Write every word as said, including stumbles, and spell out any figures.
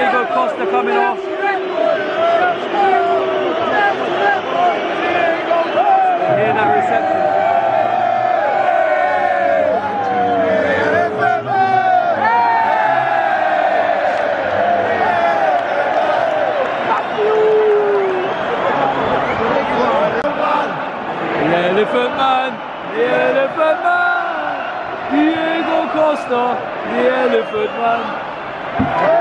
Diego Costa coming off. Hear that reception. The elephant man, the elephant man, Diego Costa, the elephant man.